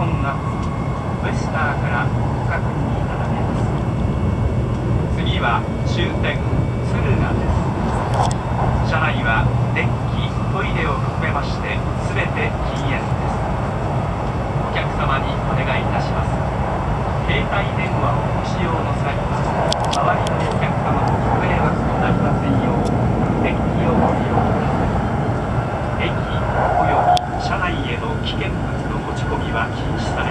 本がウェスターからご確認いただけます。次は終点敦賀です。車内は電気トイレを含めましてすべて禁煙です。お客様にお願いいたします。携帯電話をご使用の際は周りのお客様のご迷惑となりませんよう電気をご利用ください。駅および車内への危険物の持ち込みは禁止され